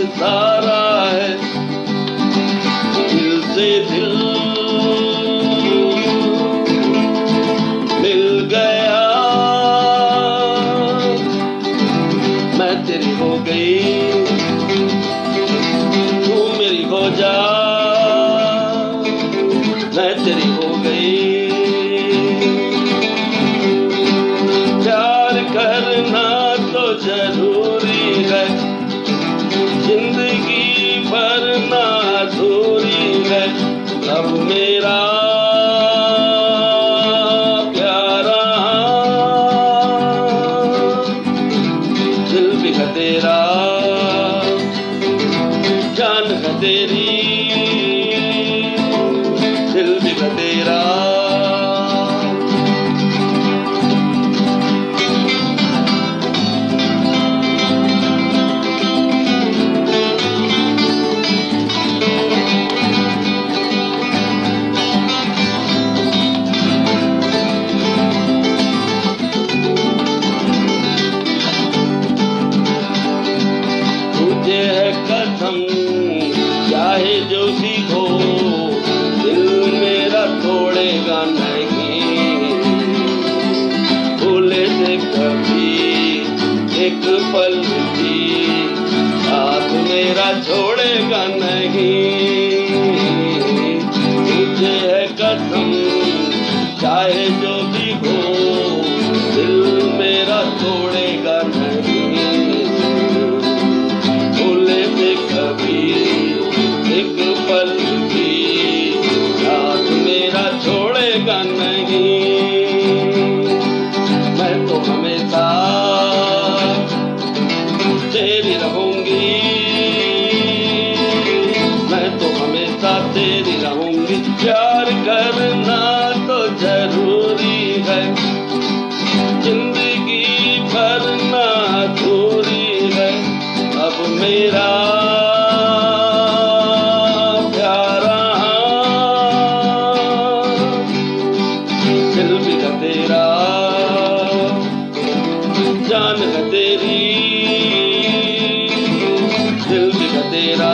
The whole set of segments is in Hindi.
सारा है, दिल से दिल मिल गया, मैं तेरी हो गई, तू मेरी हो जा, मैं तेरी हो गई। प्यार करना तो जरूरी है, जिंदगी भर ना अधूरी है। अब मेरा प्यारा दिल भी है तेरा, जान है तेरी, दिल भी है तेरा। तुझे है कसम चाहे जो भी हो, दिल मेरा तोड़ेगा नहीं, भूले से कभी एक पल भी साथ मेरा छोड़ेगा नहीं। तुझे है कसम चाहे जो भी हो, दिल मेरा तोड़ेगा नहीं, भूले से कभी एक पल भी साथ मेरा छोड़ेगा नहीं। मैं तो हमेशा तेरी रहूंगी, मैं तो हमेशा तेरी रहूंगी। प्यार करना तो जरूरी है, जिंदगी भर ना अधूरी है। अब मेरा प्यारा दिल भी है तेरा, जान है तेरी, दिल भी है तेरा।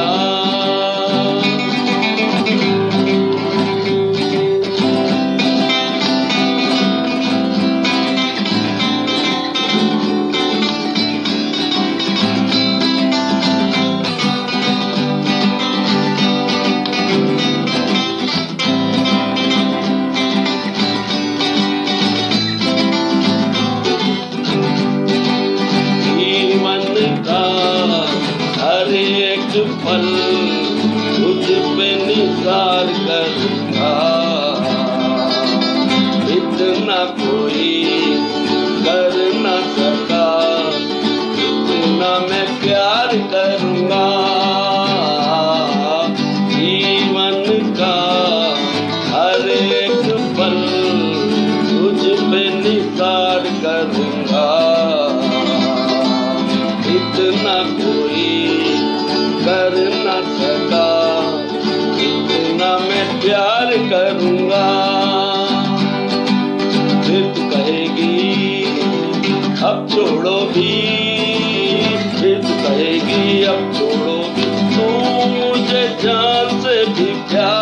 हर एक पल तुझ पे निसार करूँगा, इतना कोई कर न सका, इतना मैं प्यार करूँगा। जीवन का हर एक पल तुझ पे निसार करूँगा, इतना कोई कर न सका, इतना मैं प्यार करूँगा। फिर तू कहेगी अब छोड़ो भी, फिर तू कहेगी अब छोड़ो भी, तू मुझे जान से भी प्यार